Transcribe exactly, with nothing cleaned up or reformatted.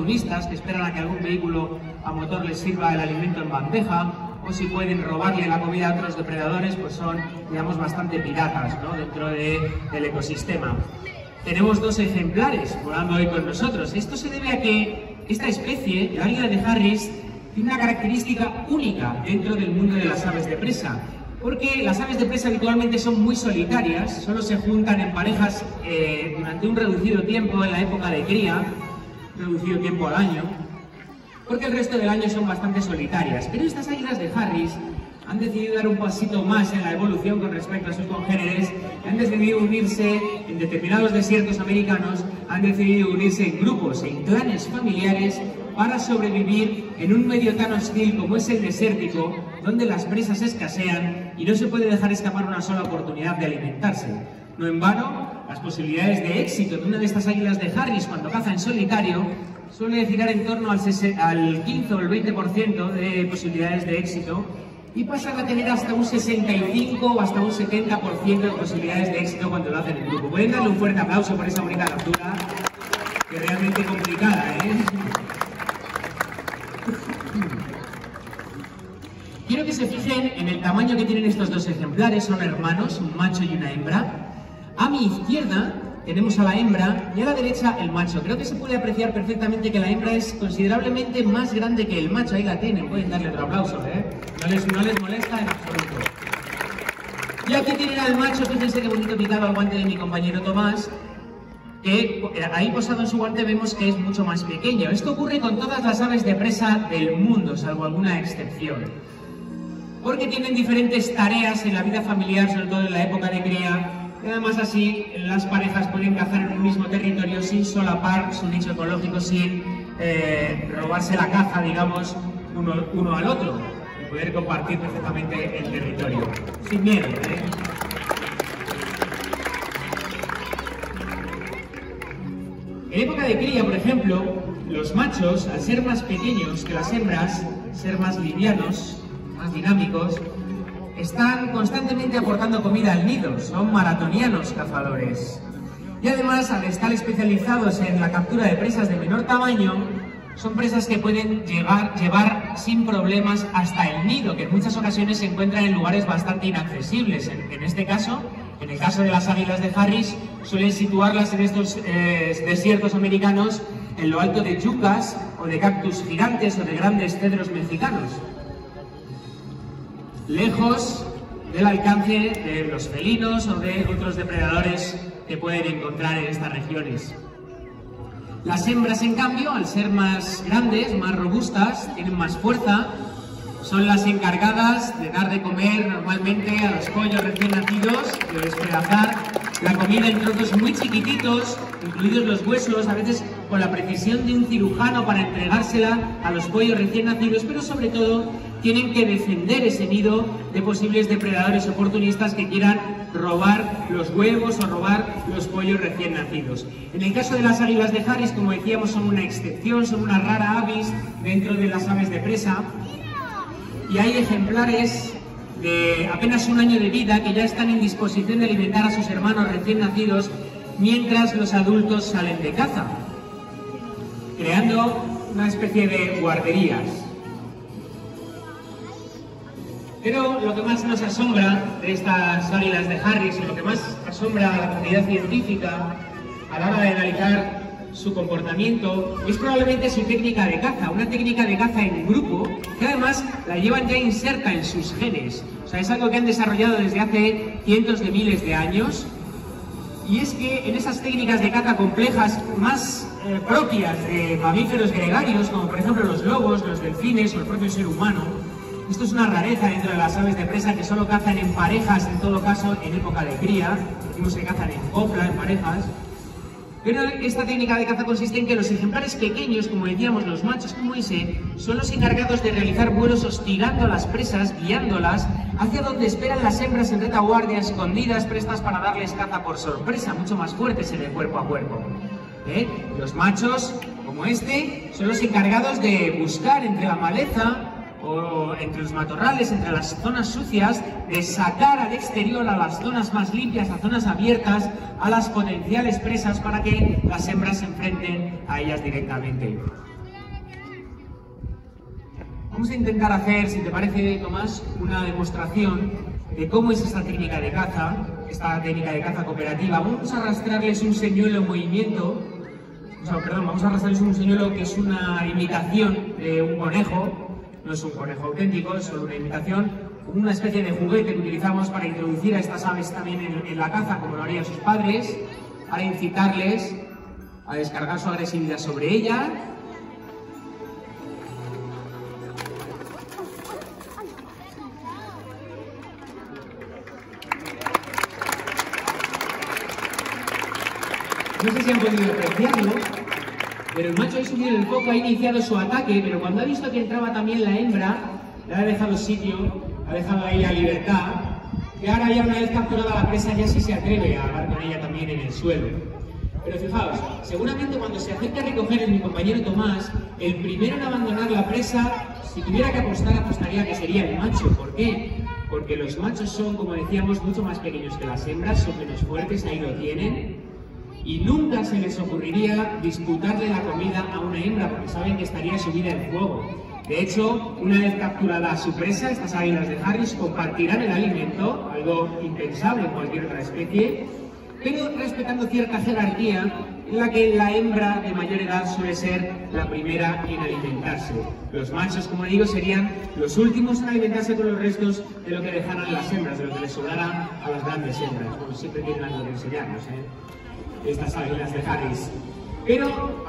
oportunistas que esperan a que algún vehículo a motor les sirva el alimento en bandeja, o si pueden robarle la comida a otros depredadores, pues son, digamos, bastante piratas, ¿no?, dentro de, del ecosistema. Tenemos dos ejemplares volando hoy con nosotros. Esto se debe a que esta especie, el águila de Harris, tiene una característica única dentro del mundo de las aves de presa, porque las aves de presa habitualmente son muy solitarias, solo se juntan en parejas eh, durante un reducido tiempo en la época de cría, reducido tiempo al año, porque el resto del año son bastante solitarias. Pero estas águilas de Harris han decidido dar un pasito más en la evolución con respecto a sus congéneres, han decidido unirse en determinados desiertos americanos, han decidido unirse en grupos, en clanes familiares, para sobrevivir en un medio tan hostil como es el desértico, donde las presas escasean y no se puede dejar escapar una sola oportunidad de alimentarse. No en vano, las posibilidades de éxito de una de estas águilas de Harris cuando caza en solitario suele girar en torno al, al quince o el veinte por ciento de posibilidades de éxito, y pasan a tener hasta un sesenta y cinco o hasta un setenta por ciento de posibilidades de éxito cuando lo hacen en grupo. Pueden darle un fuerte aplauso por esa bonita captura, que es realmente complicada, ¿eh? Quiero que se fijen en el tamaño que tienen estos dos ejemplares, son hermanos, un macho y una hembra. A mi izquierda tenemos a la hembra y a la derecha el macho. Creo que se puede apreciar perfectamente que la hembra es considerablemente más grande que el macho. Ahí la tienen, pueden darle otro aplauso, ¿eh? No les, no les molesta en absoluto. Y aquí tienen al macho, fíjense qué bonito picado al guante de mi compañero Tomás, que ahí posado en su guante vemos que es mucho más pequeño. Esto ocurre con todas las aves de presa del mundo, salvo alguna excepción, porque tienen diferentes tareas en la vida familiar, sobre todo en la época de cría, y además así las parejas pueden cazar en un mismo territorio sin solapar su nicho ecológico, sin eh, robarse la caza, digamos, uno, uno al otro, y poder compartir perfectamente el territorio, sin miedo, ¿eh? En época de cría, por ejemplo, los machos, al ser más pequeños que las hembras, ser más livianos, más dinámicos, están constantemente aportando comida al nido, son maratonianos cazadores. Y además, al estar especializados en la captura de presas de menor tamaño, son presas que pueden llegar, llevar sin problemas hasta el nido, que en muchas ocasiones se encuentran en lugares bastante inaccesibles. En, en este caso, en el caso de las águilas de Harris, suelen situarlas en estos eh, desiertos americanos en lo alto de yucas o de cactus gigantes o de grandes cedros mexicanos, lejos del alcance de los felinos o de otros depredadores que pueden encontrar en estas regiones. Las hembras, en cambio, al ser más grandes, más robustas, tienen más fuerza, son las encargadas de dar de comer normalmente a los pollos recién nacidos, de despedazar la comida en trozos muy chiquititos, incluidos los huesos, a veces con la precisión de un cirujano para entregársela a los pollos recién nacidos, pero sobre todo tienen que defender ese nido de posibles depredadores oportunistas que quieran robar los huevos o robar los pollos recién nacidos. En el caso de las águilas de Harris, como decíamos, son una excepción, son una rara avis dentro de las aves de presa, y hay ejemplares de apenas un año de vida que ya están en disposición de alimentar a sus hermanos recién nacidos mientras los adultos salen de caza, creando una especie de guarderías. Pero lo que más nos asombra de estas águilas de Harris, y lo que más asombra a la comunidad científica a la hora de analizar su comportamiento, es probablemente su técnica de caza, una técnica de caza en grupo, que además la llevan ya inserta en sus genes. O sea, es algo que han desarrollado desde hace cientos de miles de años, y es que en esas técnicas de caza complejas más eh, propias de mamíferos gregarios, como por ejemplo los lobos, los delfines o el propio ser humano, esto es una rareza dentro de las aves de presa, que solo cazan en parejas, en todo caso en época de cría, decimos que cazan en copla, en parejas. Pero esta técnica de caza consiste en que los ejemplares pequeños, como decíamos, los machos como ese, son los encargados de realizar vuelos hostigando a las presas, guiándolas hacia donde esperan las hembras en retaguardia, escondidas, prestas para darles caza por sorpresa, mucho más fuertes en el cuerpo a cuerpo. ¿Eh? Los machos, como este, son los encargados de buscar entre la maleza o entre los matorrales, entre las zonas sucias, de sacar al exterior, a las zonas más limpias, a zonas abiertas, a las potenciales presas para que las hembras se enfrenten a ellas directamente. Vamos a intentar hacer, si te parece, Tomás, una demostración de cómo es esta técnica de caza, esta técnica de caza cooperativa. Vamos a arrastrarles un señuelo en movimiento, o sea, perdón, vamos a arrastrarles un señuelo que es una imitación de un conejo, no es un conejo auténtico, es solo una imitación, una especie de juguete que utilizamos para introducir a estas aves también en, en la caza, como lo harían sus padres, para incitarles a descargar su agresividad sobre ella. No sé si han podido apreciarlo, pero el macho ha subido el foco, ha iniciado su ataque, pero cuando ha visto que entraba también la hembra, le ha dejado sitio, ha dejado ahí a libertad, y ahora ya una vez capturada la presa ya sí se atreve a hablar con ella también en el suelo. Pero fijaos, seguramente cuando se acerca a recoger mi compañero Tomás, el primero en abandonar la presa, si tuviera que apostar, apostaría que sería el macho. ¿Por qué? Porque los machos son, como decíamos, mucho más pequeños que las hembras, son menos fuertes, ahí lo tienen. Y nunca se les ocurriría disputarle la comida a una hembra porque saben que estaría subida en fuego. De hecho, una vez capturada a su presa, estas águilas de Harris compartirán el alimento, algo impensable en cualquier otra especie, pero respetando cierta jerarquía en la que la hembra de mayor edad suele ser la primera en alimentarse. Los machos, como digo, serían los últimos en alimentarse con los restos de lo que dejaran las hembras, de lo que les sobrara a las grandes hembras. Bueno, siempre tienen algo que enseñarnos, ¿eh? Estas águilas de Harris. Pero